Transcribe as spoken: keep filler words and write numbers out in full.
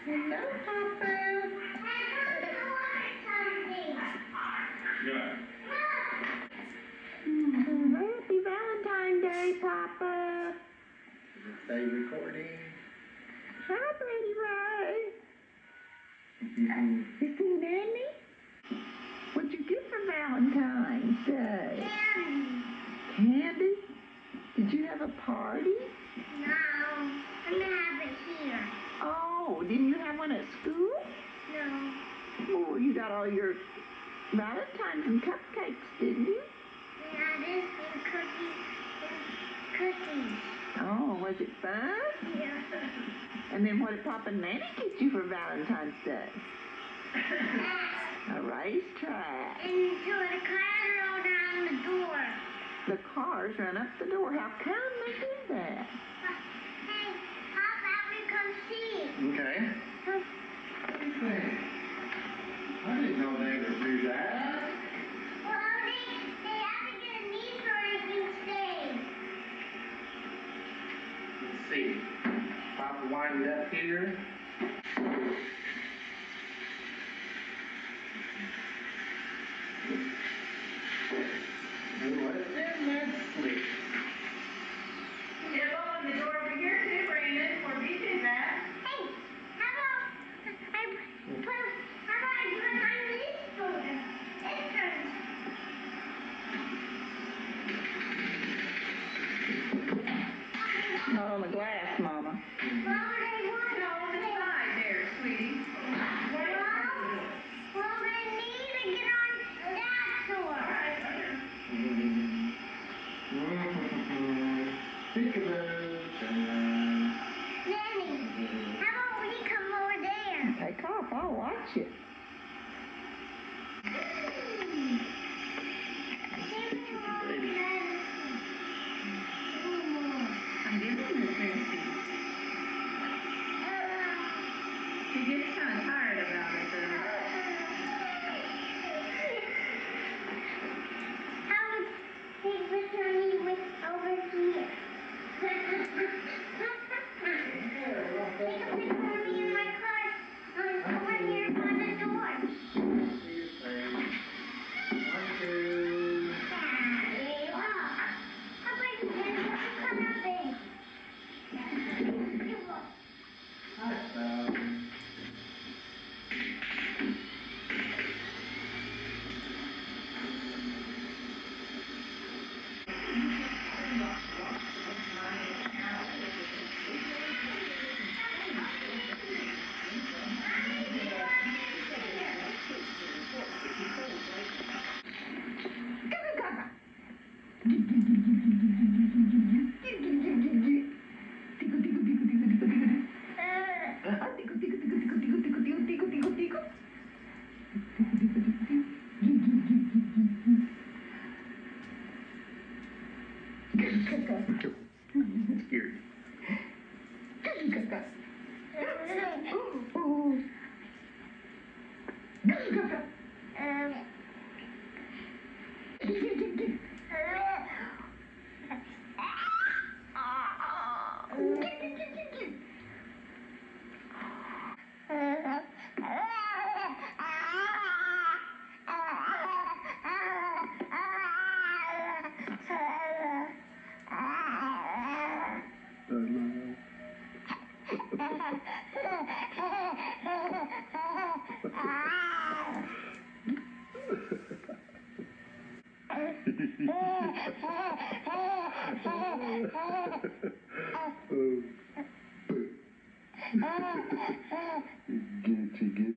Hello, Papa. Yeah. Mm, Happy Valentine's Day, Papa. Is it stay recording? Hi, Pretty Ray. Mm-hmm. You see Nanny? What'd you get for Valentine's Day? Candy. Candy? Did you have a party? No, I'm gonna have it here. Oh, didn't you have one at school? No. Oh, you got all your Valentine's and cupcakes, didn't you? Yeah, this and cookies and cookies. Oh, was it fun? Yeah. And then what did Papa and Nanny get you for Valentine's Day? A racetrack. And so the cars roll down the door. The cars run up the door. How come they do that? Hey, Papa, we come see. Okay. Hey, I didn't know they would do that. Well, they, they have to get a knee so they can stay. Let's see. Papa wind it up here. And let it in that slick. Yep, open the door over here too, Brandon, where B J's at. Hey, how about I put, how about I put it on this door? This turns. Not on the glass, Mama. Mama, they want No, on the side there, sweetie. Well, well, they need to get on that door. Peekaboo. Nanny, how about we come over there? Take off. I'll watch it. I did look at Tracy. She gets kind of tired about it, though. How would they put Johnny with over here? Take a picture of me in my car um, over here by the door. One, two. Daddy, look. How about you come up there? Um, Scared. Um. Oh. Get it, get it.